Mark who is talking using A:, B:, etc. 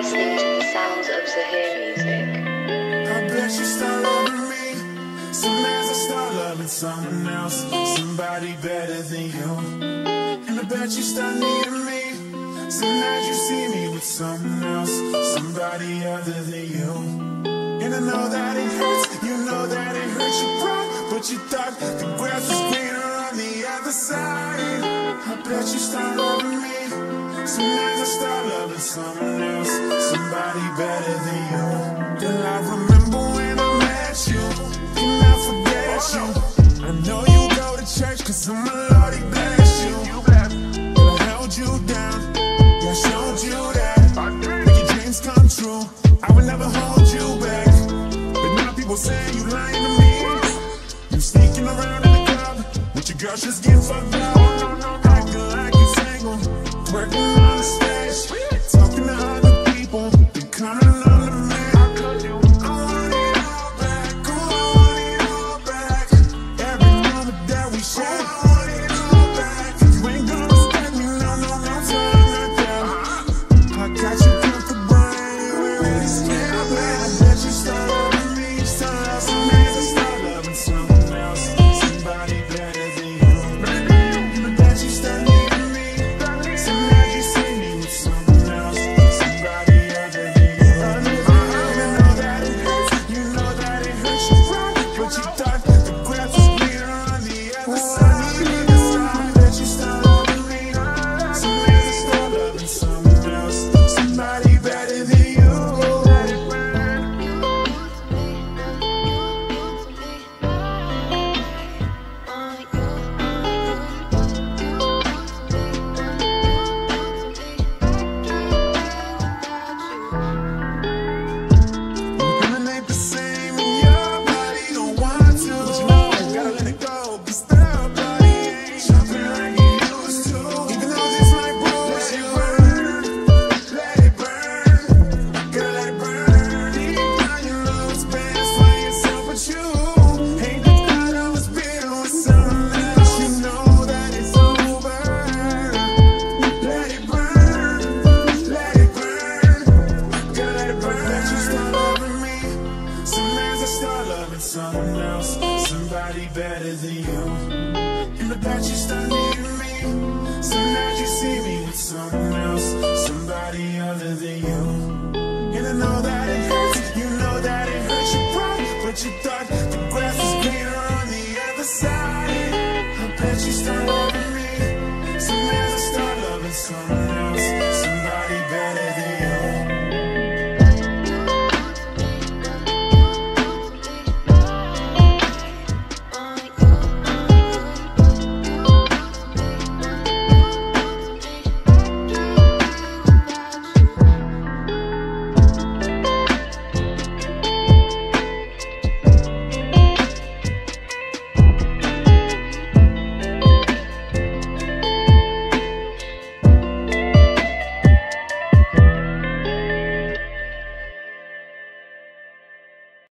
A: listening to the sounds of Zahir music.
B: I bet you start loving me. Soon as I start loving someone else, somebody better than you. And I bet you start needing me. Soon as you see me with someone else, somebody other than you. And I know that it hurts, you know that it hurts your pride, but you thought the grass was greener on the other side. I bet you start loving me. Soon as I start loving someone else, somebody better than you. Then I remember when I met you, can I forget you? I know you go to church, cause I'm a Lord, he bless you. But I held you down, yeah, I showed you that make your dreams come true, I would never hold you back. But now people say you lying to me. You sneaking around in the club with your girl just getting fucked up, acting like you single, working on the stage, talking to other people, and coming on the man. I want it all back, oh, I want it all back. Every moment that we share, I want it all back. You ain't gonna respect me, no time like that. I got you comfortable anywhere, really scared, but I bet you start loving me, start loving me, start loving someone else, somebody better than you. I bet you start needing me. Soon as you see me with someone else, somebody other than you. You know that it hurts, you know that it hurts your pride, but you thought the grass was greener on the other side. I bet you start loving me. Soon as I start loving someone else, somebody better than you. Women ain't the same, and your body don't want to. But you know, gotta let it go, 'cause their body ain't jumping like it used to. Even though this might bruise you, let it burn, gotta let it burn. Deep down you know it's best for yourself, but you hate the thought of us being with someone else. You know that it's over. Let it burn, let it burn, gotta let it burn. Let you start loving me. Soon as I start loving someone else, somebody better than you. And I bet you start needing me. Soon as you see me with someone else, somebody other than you. And I know that it hurts, you know that it hurts your pride, but you thought